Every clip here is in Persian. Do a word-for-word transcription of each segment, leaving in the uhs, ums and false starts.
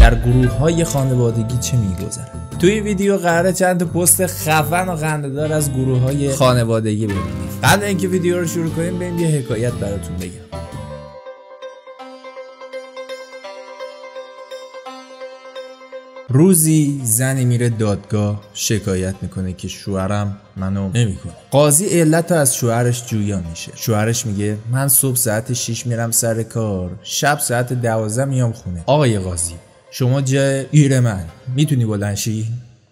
در گروه های خانوادگی چه میگذره. توی ویدیو قراره چند تا پست خفن و خنده‌دار از گروه های خانوادگی ببینید. قبل اینکه ویدیو رو شروع کنیم بریم یه حکایت براتون بگم. روزی زنی میره دادگاه شکایت میکنه که شوهرم منو نمیکنه. قاضی علت از شوهرش جویا میشه. شوهرش میگه من صبح ساعت شش میرم سر کار، شب ساعت دوازده میام خونه. آقای قاضی شما جای ایر من میتونی بلند شی؟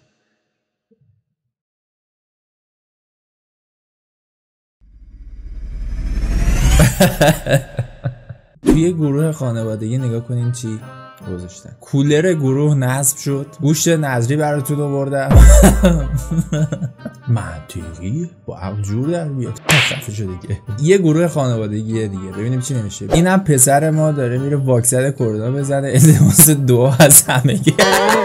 توی گروه خانوادگی نگاه کنین چی گذاشتن. کولر گروه نصب شد، گوشت نظری براتون آوردم. منطقی با عقل جور در بیاد. خفه شد دیگه. یه گروه خانوادگی دیگه ببینیم چی نمیشه. اینم پسر ما داره میره واکسن کرونا بزنه. التماس دعا از همگی.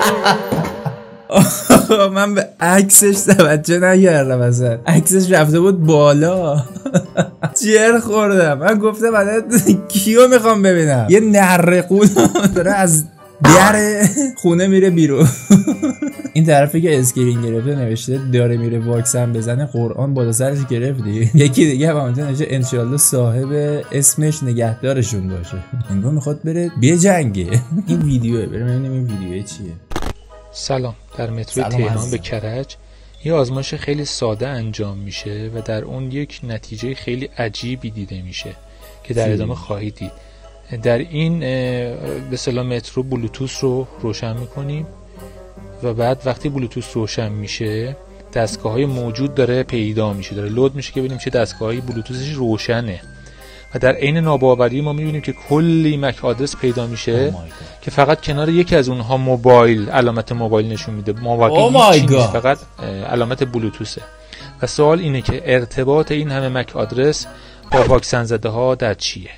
من به عکسش توجه نکردم اصلا. عکسش رفته بود بالا. جر خوردم. من گفتم بعد کیو میخوام ببینم. یه نرقون داره از در خونه میره بیرون. این طرفی که اسکرین گرفته نوشته داره میره واکسن بزنه، قرآن بالا سرش گرفتی. یکی دیگه هم همونطور نوشته انشالله صاحب اسمش نگهدارشون باشه. انگار میخواد بره بجنگه. این ویدیوه، بریم ببینیم این ویدیو چیه. سلام. در مترو تهران به کرج یه آزمایش خیلی ساده انجام میشه و در اون یک نتیجه خیلی عجیبی دیده میشه که در ادامه خواهید دید. در این به اصطلاح مترو بلوتوث رو روشن میکنیم و بعد وقتی بلوتوث روشن میشه دستگاه های موجود داره پیدا میشه، داره لود میشه که ببینیم چه دستگاه های بلوتوثش روشنه و در عین ناباوری ما میبینیم که کلی مک آدرس پیدا میشه oh که فقط کنار یکی از اونها موبایل علامت موبایل نشون میده. ماواقعی oh فقط علامت بلوتوثه و سوال اینه که ارتباط این همه مک آدرس با واکسن زده ها در چیه؟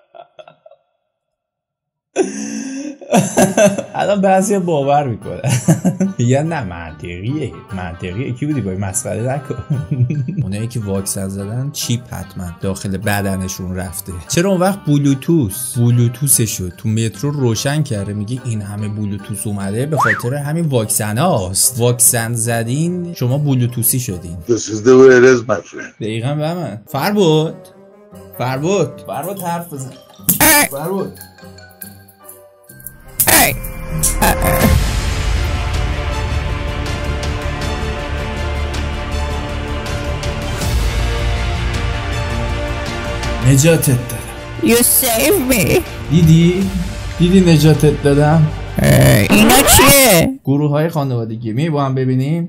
الان بعضی باور میکنه یا نه منطقیه منطقیه. کی بودی باید مسخره نکن. اونایی که واکسن زدن چیپ حتما داخل بدنشون رفته. چرا اون وقت بلوتوث بلوتوثشو تو مترو روشن کرده؟ میگه این همه بلوتوث اومده به خاطر همین واکسن هاست. واکسن زدین شما بلوتوثی شدین. دقیقاً به من. فربود فربود فربود حرف بزن. فربود نجاتت دادم. You save me. دیدی؟ دیدی نجاتت دادم؟ اینا چیه؟ گروه های خانوادگی می با هم ببینیم؟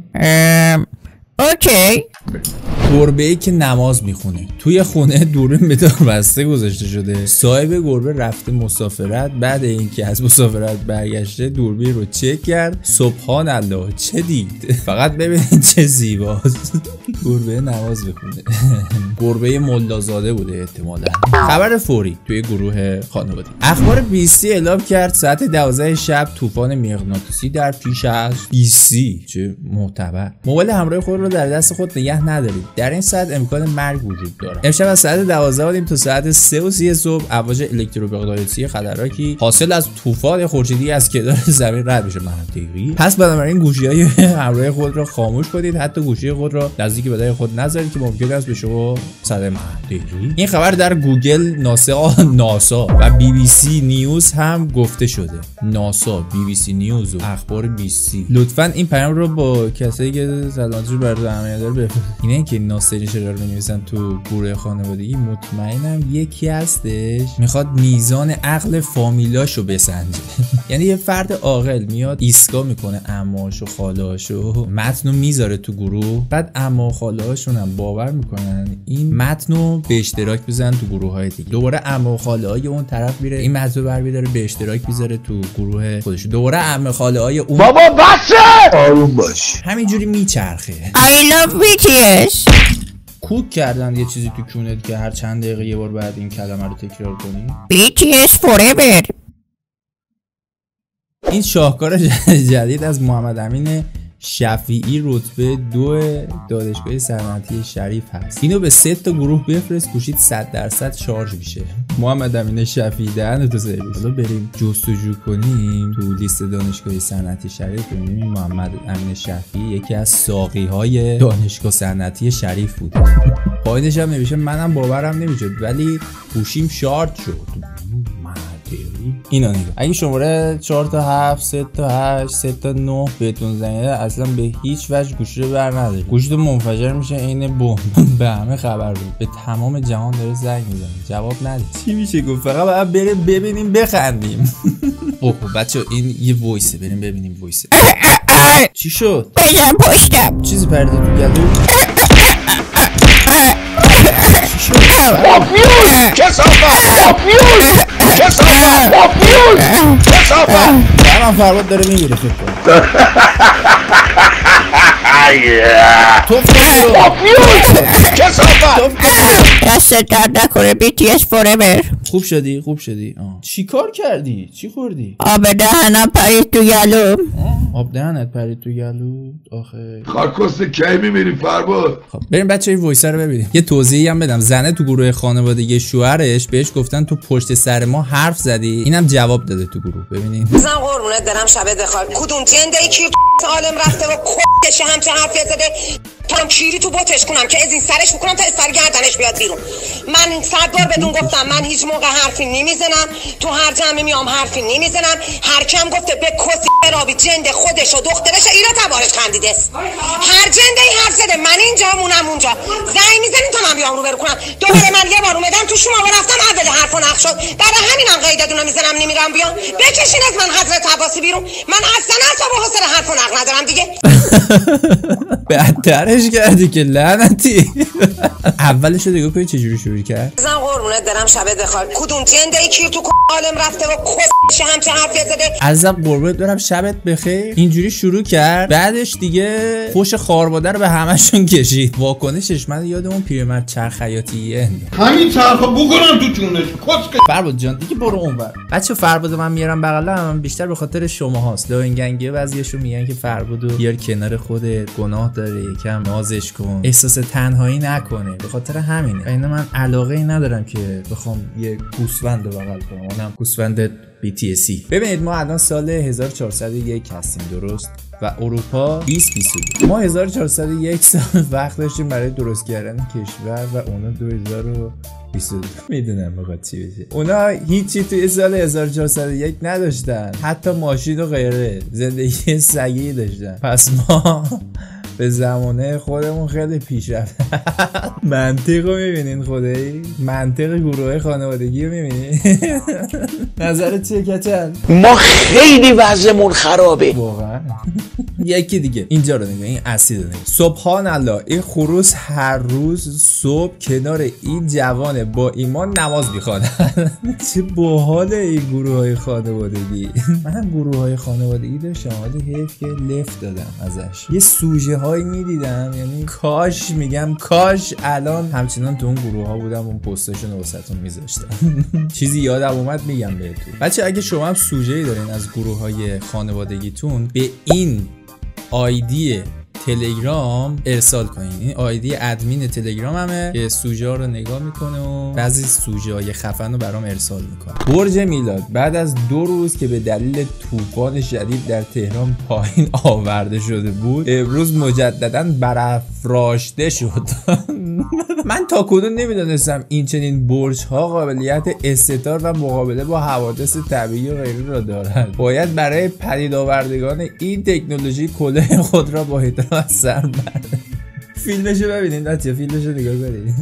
اوکی. گربه‌ای که نماز میخونه توی خونه دوربین به دار بسته گذاشته شده. صاحب گربه رفته مسافرت، بعد اینکه از مسافرت برگشته دوربین رو چک کرد. سبحان الله چه دید؟ فقط ببینید چه زیباست. گربه نماز میخونه. گربه ملازاده بوده احتمالاً. خبر فوری توی گروه خانوادگی. اخبار بی سی اعلام کرد ساعت دوازده شب طوفان مغناطیسی در پیش از بی سی. چه معتبر. موبایل همراه خود رو در دست خود نگه ندارید. در این ساعت امکان مرگ وجود داره. امشب از ساعت دوازده بودیم تا ساعت سه و سی صبح امواج الکترومغناطیسی خطرناکی حاصل از طوفان خورشیدی از کنار زمین رد میشه. منطقی. پس بنابراین گوشی‌های همراه خود را خاموش کنید، حتی گوشی خود را نزدیک بدن خود نذارید که ممکن است به شما صدمه دهد. این خبر در گوگل، ناسا ناسا و بی بی سی نیوز هم گفته شده. ناسا، بی بی سی نیوز و اخبار بی سی. لطفاً این پیام رو با کسایی که سلامتیشون برای اهمیت داره بفرستید. اینه که ناصری چرا رو نمی‌نویسن تو گروه خانوادگی، مطمئنم یکی هستش میخواد میزان عقل فامیلاشو بسنجه. یعنی یه فرد عاقل میاد ایسکا میکنه عماشو خالاشو، متنو میذاره تو گروه، بعد عمو خالهاشون هم باور میکنن این متنو به اشتراک بزنن تو گروه های دیگه. دوباره عمو خاله های اون طرف میره این متنو برمی‌داره به اشتراک میذاره تو گروه خودش. دوباره عمو خاله های اون بابا بسه آروم باش. همینجوری میچرخه. I love بی تی اس. کوک کردن یه چیزی تو کونت که هر چند دقیقه یه بار بعد این کلمه رو تکرار کنی. بی تی اس forever. این شاهکار جدید از محمد امین شفیعی رتبه دو دانشگاه صنعتی شریف هست. اینو به سه تا گروه بفرست گوشید صد درصد شارژ میشه. محمد امین شفیعی دهن تو سرویس. حالا بریم جستجو کنیم تو لیست دانشگاه صنعتی شریف ببینیم محمد امین شفیعی یکی از ساقی های دانشگاه صنعتی شریف بود. پایینش هم نوشته منم باورم نمیشد ولی گوشیم شارژ شد. اینا نگاه اگه شماره چهار تا هفت سه تا هشت سه تا نه بهتون زنگه اصلا به هیچ وجه گوشی رو بر نداره. گوشی تو منفجر میشه عین بمب. به همه خبر بود، به تمام جهان داره زنگ میزنه جواب نده. چی میشه گفت؟ فقط باید بریم ببینیم بخندیم. اوه بچه این یه وایسه، بریم ببینیم وایسه. چی شد؟ بزن پشتم. چیزی پرده تو گلو؟ چی شد؟ پاپیون کسافت پاپیون کسافت پاپیون کسافت. من فرود داره میگیره فکر کنم. توف کنی پاپیون کسافت. توف کنی. دست درد نکنه بی تی اس فوrever. خوب شدی خوب شدی. آه. چی کار کردی؟ چی خوردی؟ آب دهنم پرید تو گلوم. آب دهنت پرید تو گلو؟ آخه خاکست کی میمیری فرباد. خب بریم بچه این وایسر رو ببینیم. یه توضیحی هم بدم. زنه تو گروه خانوادگی شوهرش بهش گفتن تو پشت سر ما حرف زدی. اینم جواب داده تو گروه. ببینین. زن قربونت برم شبت بخواب. کدوم جنده ای کی عالم رفته و کش همچه حرفی زده تا هم کیری تو بوتش کنم که از این سرش بکنم تا از سر گردنش بیاد بیرون. من صد بار بدون گفتم من هیچ موقع حرفی نمیزنم، تو هر جمعه میام حرفی نمیزنم. هر کم گفته به کسی برابی جنده خودش و دخترش اینا تبارش خندیده است. هر جنده ای حرف زده من اینجا مونم اونجا زنگ میزنیم تا من بیام رو برو کنم. دوباره من یه بار اومدم تو شما رفتم اول حرف و نقش شد. برای همینم قیدتون میزنم نمیرم بیام. بکشین از من حضرت عباسی بیرون. من اصلا اصلا به حوصله حرف و نقل ندارم دیگه. بدترش کردی که لعنتی. اولش رو دیگه کنی چجوری شروع کرد؟ زن قربونت برم شبت بخواب. کدوم جنده ای کی تو عالم رفته و کش همچه حرفی زده. عزب قربونت برم شبت بخیر. اینجوری شروع کرد. بعدش دیگه فوش خارمادر رو به همشون کشید. واکنشش من یاد اون پیرمرد چرخ خیاطیه. همین چرخو بکنم تو چونش کسکش. فرباد جان دیگه برو اونور. بچه فرباد من میارم بغلم بیشتر به خاطر شماهاست. لوینگنگی بعضیاشون میگن که فربادو بیار کنار خودت، گناه داره یکم نازش کن، احساس تنهایی نکنه. به خاطر همینه. اینا من علاقه ای ندارم که بخوام یه گوسفند رو بغل کنم. اونم گوسفند بی تی اسی. ببینید ما الان سال هزار و چهارصد و یک هستیم درست؟ و اروپا بیست بیست و دو. ما هزار و چهارصد و یک سال وقت داشتیم برای درست کردن کشور و اونا دو هزار و بیست و دو. میدونم میخواد چی بشه. اونا هیچی توی سال هزار و چهارصد و یک نداشتن، حتی ماشین و غیره. زندگی سگی داشتن. پس ما به زمانه خودمون خیلی پیش رفت. منطق رو میبینین خدایی؟ منطق گروه خانوادگی رو میبینین؟ نظرت چیه کچل؟ ما خیلی وضعمون خرابه واقعا. یکی دیگه اینجا رو نگاه، این اسید رو نگاه. سبحان الله این خروس هر روز صبح کنار این جوان با ایمان نماز میخوانه. چه باحاله این گروه های خانوادگی. من گروه های خانوادگی داشتم ولی حیف که لفت دادم ازش. یه سوژه هایی میدیدم یعنی کاش میگم کاش الان همچنان تو اون گروه ها بودم اون پستاشون رو واسهتون میذاشتم. چیزی یادم اومد میگم بهتون. بچه اگه شما هم سوژه‌ای دارین از گروه های خانوادگیتون به این آیدی تلگرام ارسال کنین. این آیدی ادمین تلگرام همه که سوژه ها رو نگاه میکنه و بعضی سوژه های خفن رو برام ارسال میکنه. برج میلاد بعد از دو روز که به دلیل طوفان شدید در تهران پایین آورده شده بود امروز مجددا برافراشته شد. من تا کنون نمیدونستم این چنین برج ها قابلیت استتار و مقابله با حوادث طبیعی و غیره را دارند. باید برای پدید آوردگان این تکنولوژی کلاه خود را با احترام از سر برد. فیلمشو ببینید بچه، فیلمشو نگاه کنید.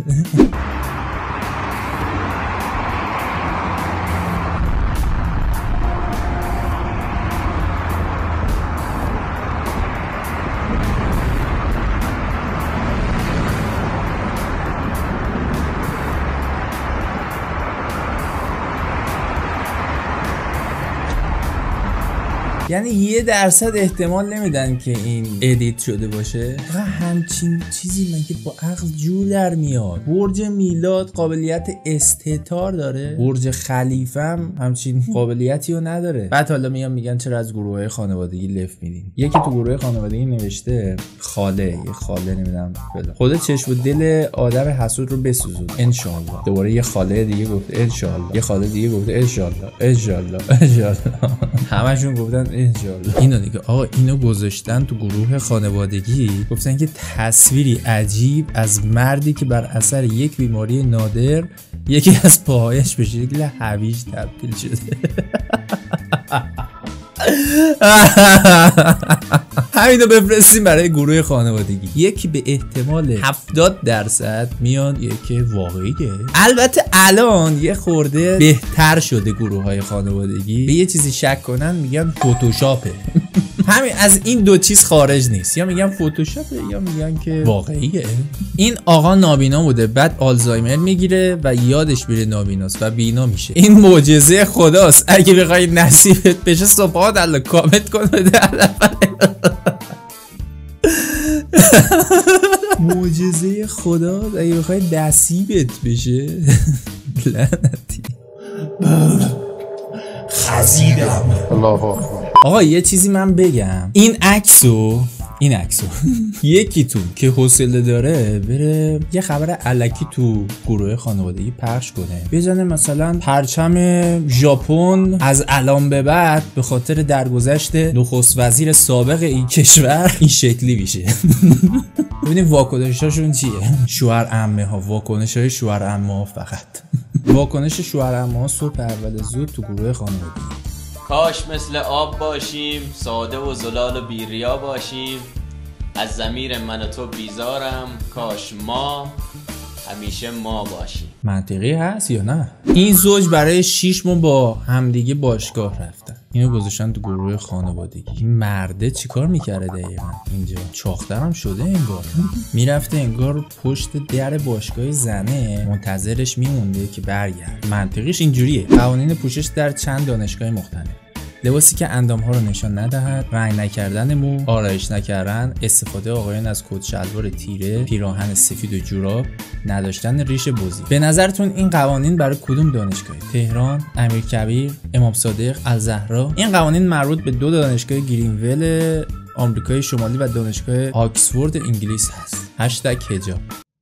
یعنی یه درصد احتمال نمیدن که این ادیت شده باشه. همچین چیزی مگه با عقل جور در میاد؟ برج میلاد قابلیت استتار داره، برج خلیفه هم همچین قابلیتی رو نداره. بعد حالا میان میگن چرا از گروه خانوادگی لفت میدین. یکی تو گروه خانوادگی نوشته خاله، یه خاله نمیدونم خدا چشم و دل آدم حسود رو بسوزون انشالله. دوباره یه خاله دیگه گفت انشالله، یه خاله دیگه گفت انشالله انشالله انشالله، همشون گفتن انشالله. اینو دیگه آقا اینو گذاشتن تو گروه خانوادگی، گفتن که تصویری عجیب از مردی که بر اثر یک بیماری نادر یکی از پاهایش به شکل هویج تبدیل شده. همینو بفرستیم برای گروه خانوادگی. یکی به احتمال هفتاد درصد میاد یکی واقعیه. البته الان یه خورده بهتر شده گروه های خانوادگی، به یه چیزی شک کنن میگن فتوشاپه. همین از این دو چیز خارج نیست، یا میگن فتوشاپه یا میگن که واقعیه. این آقا نابینا بوده، بعد آلزایمر میگیره و یادش میره نابیناست و بینا میشه. این معجزه خداست. اگه بخوای نصیبت بشه صبحات الله کامنت کن بده. معجزه خدا اگه بخوای نصیبت بشه. لعنتی خزیدم. الله اکبر. آقا یه چیزی من بگم، این عکسو این عکسو یکیتون که حوصله داره بره یه خبر الکی تو گروه خانوادگی پخش کنه، بزنه مثلا پرچم ژاپن از الان به بعد به خاطر درگذشت نخست وزیر سابق این کشور این شکلی میشه. ببینیم واکنشاشون چیه. شوهر عمه ها، واکنش های شوهر عمه ها فقط. واکنش شوهر عمه ها صبح اول زود تو گروه خانوادگی: کاش مثل آب باشیم، ساده و زلال و بیریا باشیم، از ضمیر من و تو بیزارم، کاش ما همیشه ما باشیم. منطقی هست یا نه؟ این زوج برای شیش ماه با همدیگه باشگاه رفتن، اینو گذاشتن تو گروه خانوادگی. این مرده چیکار میکرده دقیقا اینجا؟ چاختر هم شده انگار. میرفته انگار پشت در باشگاه زنه منتظرش میمونده که برگرد. منطقیش اینجوریه. قوانین پوشش در چند دانشگاه مختلف: لباسی که اندام‌ها رو نشان ندهد، رنگ نکردن مو، آرایش نکردن، استفاده آقایان از کت شلوار تیره، پیراهن سفید و جوراب، نداشتن ریش بزی. به نظرتون این قوانین برای کدوم دانشگاهی؟ تهران، امیرکبیر، امام صادق، الزهرا؟ این قوانین مربوط به دو دانشگاه گرینول آمریکای شمالی و دانشگاه آکسفورد انگلیس هست. هشتگ حجاب.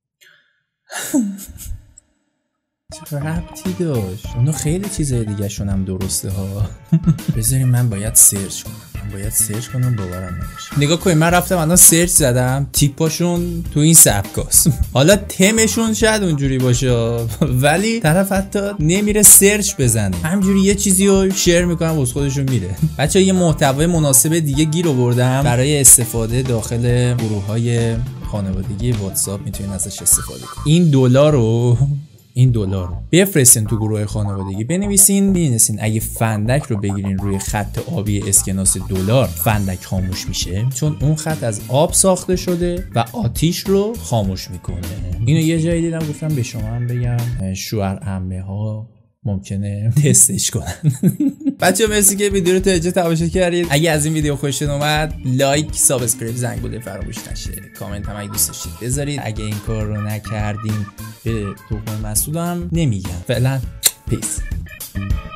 چه ربطی داشت؟ اونو خیلی چیزای دیگه شون هم درسته ها. بذاریم من باید سرچ کنم من باید سرچ کنم باورم نمیشه. نگاه کنید من رفتم الان سرچ زدم، تیپاشون تو این سبکاست. حالا تمشون شاید اونجوری باشه ولی طرف حتی نمیره سرچ بزنه، همجوری یه چیزی رو شیر میکنم واسه خودشون میره. بچه‌ها یه محتوای مناسب دیگه گیر آوردم برای استفاده داخل گروه‌های خانوادگی واتساپ، میتونین ازش استفاده کنید. این دلار رو این دلار رو بفرستین تو گروه خانوادگی، بنویسین بنویسین اگه فندک رو بگیرین روی خط آبی اسکناس دلار فندک خاموش میشه، چون اون خط از آب ساخته شده و آتیش رو خاموش میکنه. اینو یه جایی دیدم گفتم به شما هم بگم، شوهر عمه ها ممکنه تستش کنن. بچه مرسی که ویدیو رو تا اینجا تماشا کردید. اگه از این ویدیو خوشتون اومد لایک، سابسکرایب، زنگوله فراموش نشه. کامنت هم اگه دوست داشتید بذارید. اگه این کار رو نکردین به توقع مسئول هم نمیگم. فعلا پیس.